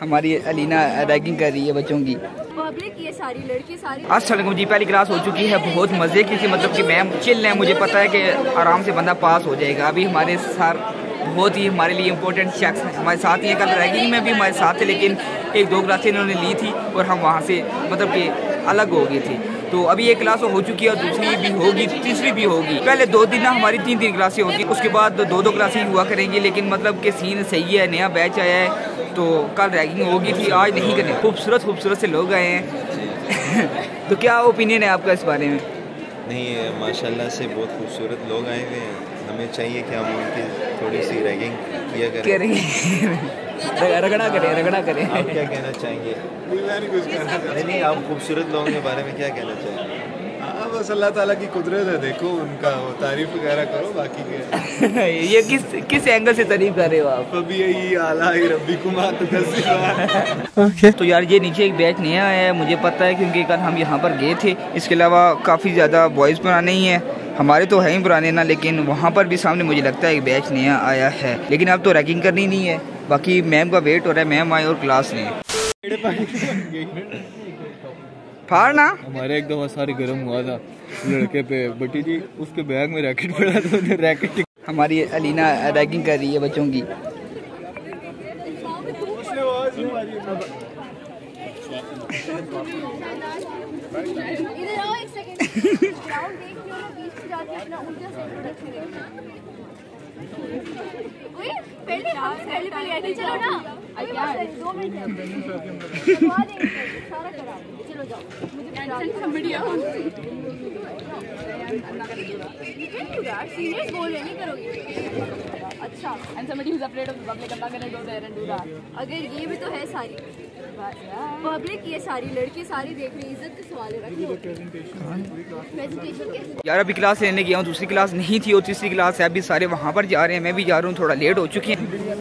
हमारी अलीना रैगिंग कर रही है बच्चों की। पब्लिक ये सारी लड़की सारी। अस्सलाम जी, पहली क्लास हो चुकी है, बहुत मज़े की थी। मतलब कि मैम चिल है, मुझे पता है कि आराम से बंदा पास हो जाएगा। अभी हमारे सर बहुत ही हमारे लिए इम्पोर्टेंट शख्स हैं, हमारे साथ ही हैं। कल रैगिंग में भी हमारे साथ थे, लेकिन एक दो क्लासें इन्होंने ली थी और हम वहाँ से मतलब कि अलग हो गए थे। तो अभी एक क्लास हो चुकी है और दूसरी भी होगी, तीसरी भी होगी। पहले 2 दिन ना हमारी 3 क्लासें होती, उसके बाद 2 क्लासें हुआ करेंगी। लेकिन मतलब कि सीन सही है, नया बैच आया है, तो कल रैगिंग होगी थी, आज नहीं करें। खूबसूरत से लोग आए हैं तो क्या ओपिनियन है आपका इस बारे में? नहीं, माशाल्लाह से बहुत खूबसूरत लोग आए हुए हैं। हमें चाहिए कि हम उनकी थोड़ी सी रैगिंग किया करें। रगड़ा करें। आप क्या कहना चाहेंगे? नहीं, आप खूबसूरत लोगों के बारे में क्या कहना चाहेंगे? बस अल्लाह ताला की कुदरत है, देखो उनका तारीफ वगैरह करो, बाकी क्या ये किस एंगल से तारीफ कर रहे हो आप? अभी यही आला ही रब्बी कुमा तो तो यार ये नीचे एक बैच नया आया है, मुझे पता है क्योंकि कल हम यहाँ पर गए थे। इसके अलावा काफ़ी ज़्यादा बॉयज़ पुराने ही हैं, हमारे तो है ही पुराने ना, लेकिन वहाँ पर भी सामने मुझे लगता है एक बैच नया आया है। लेकिन अब तो रैगिंग करनी नहीं है, बाकी मैम का वेट हो रहा है, मैम आए और क्लास लें। फाड़ना हमारे एक दफा सारी गर्म हुआ था लड़के पे, बटी जी उसके बैग में रैकेट पड़ा था, उन्हें रैकेट। हमारी अलीना रैगिंग कर रही है बच्चों की। इधर आओ एक सेकंड। ग्राउंड देख लो ना, बीच में जाके अपना उल्टा से इंट्रोडक्शन देना। ओए पहले ऐसे चलो ना, 2 मिनट करवा देंगे, सारा करा चलो जाओ। मुझे समझिए सीरियस बोल नहीं करोगे। अच्छा, and somebody who's afraid of the public, I'm not gonna go there and do that. अगर ये भी तो है सारी पब्लिक, ये सारी लड़की सारी देख रही, इज्जत के सवाल रखो। प्रेजेंटेशन यार अभी क्लास लेने गया हूँ, दूसरी क्लास नहीं थी और तीसरी क्लास है। अभी सारे वहाँ पर जा रहे हैं, मैं भी जा रहा हूँ, थोड़ा लेट हो चुकी है।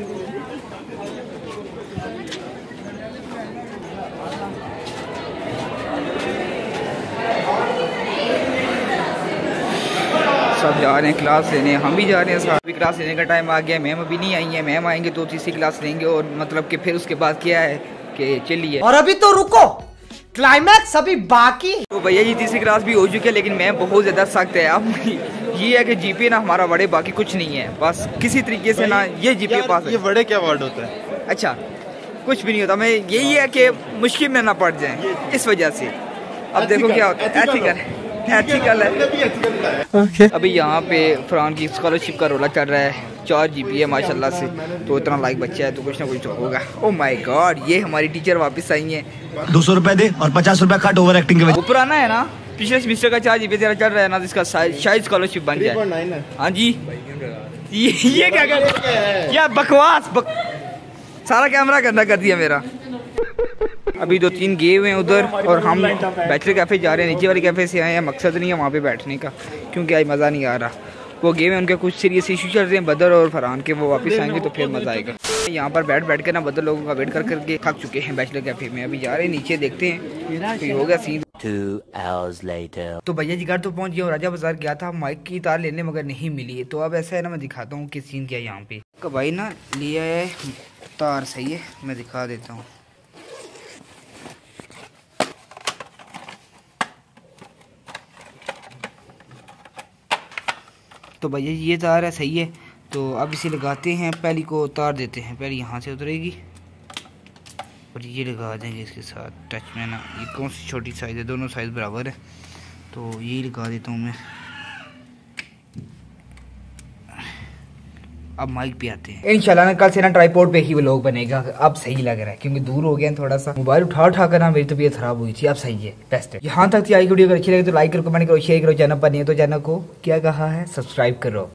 सब जा रहे हैं क्लास लेने, हम भी जा रहे हैं साथ। अभी क्लास लेने का टाइम आ गया, मैम अभी नहीं आई है। मैम आएंगे तो तीसरी क्लास लेंगे और मतलब कि फिर उसके बाद क्या है कि चलिए। और अभी तो रुको, क्लाइमैक्स अभी बाकी। तो भैया जी तीसरी क्लास भी हो चुकी है, लेकिन मैम बहुत ज़्यादा सख्त है। अब ये है कि जीपीए ना हमारा बड़े, बाकी कुछ नहीं है, बस किसी तरीके से ना ये जीपीए पास है। ये बड़े क्या वर्ड होता है? अच्छा, कुछ भी नहीं होता, मैं यही है कि मुश्किल में ना पड़ जाए इस वजह से। अब देखो क्या होता है, एथिकल है। अभी यहाँ पे फरहान की स्कॉलरशिप का रोला चल रहा है, 4 जीपीए माशाल्लाह से, तो इतना लाइक बच्चा है तो कुछ ना कुछ तो होगा। ओह माय गॉड, ये हमारी टीचर वापस आई हैं। 200 रुपए दे और 50 रुपए कट ओवर एक्टिंग के वजह। वो पुराना है ना, पिछले सेमेस्टर का 4 जीपीए तेरा चल रहा है ना, जिसका शायद स्कॉलरशिप बन जाए। हाँ जी, ये क्या कर रहे हैं? क्या बकवास सारा कैमरा गंदा कर दिया मेरा। अभी 2-3 गए हुए हैं उधर और हम बैचलर कैफ़े जा रहे हैं। नीचे वाले कैफ़े से आए हैं, मकसद नहीं है वहाँ पे बैठने का क्योंकि आज मज़ा नहीं आ रहा। वो गए हुए, उनके कुछ सीरियस इशू चल रहे हैं बदर और फरहान के, वो वापस आएंगे तो फिर मज़ा आएगा। यहाँ पर बैठ के ना बदर लोगों का वेट करके थक चुके हैं बैचलर कैफ़े में। अभी जा रहे हैं नीचे, देखते हैं कोई होगा सीन। 2 hours later। तो भैया जी घर तो पहुँच गया, राजा बाजार गया था माइक की तार लेने मगर नहीं मिली। तो अब ऐसा है ना, मैं दिखाता हूँ किस सीन क्या है यहाँ पे। का भाई ना लिया है तार, सही है, मैं दिखा देता हूँ। तो भैया ये तार है, सही है। तो अब इसे लगाते हैं, पहली को तार देते हैं, पहले यहाँ से उतरेगी और ये लगा देंगे इसके साथ टच में ना। ये कौन सी छोटी साइज़ है, दोनों साइज़ बराबर है, तो यही लगा देता हूँ मैं। अब माइक पे आते हैं। इंशाल्लाह ना कल से ना ट्राइपॉड पे ही व्लॉग बनेगा। अब सही लग रहा है क्योंकि दूर हो गया थोड़ा सा, मोबाइल उठा कर ना मेरी तबीयत खराब हुई थी। अब सही है, बेस्ट है। यहाँ तक थी आई वीडियो, अगर अच्छी लगे तो लाइक करो, कमेंट करो, शेयर करो। चैनल पर नहीं है तो चैनल को क्या कहा है, सब्सक्राइब करो।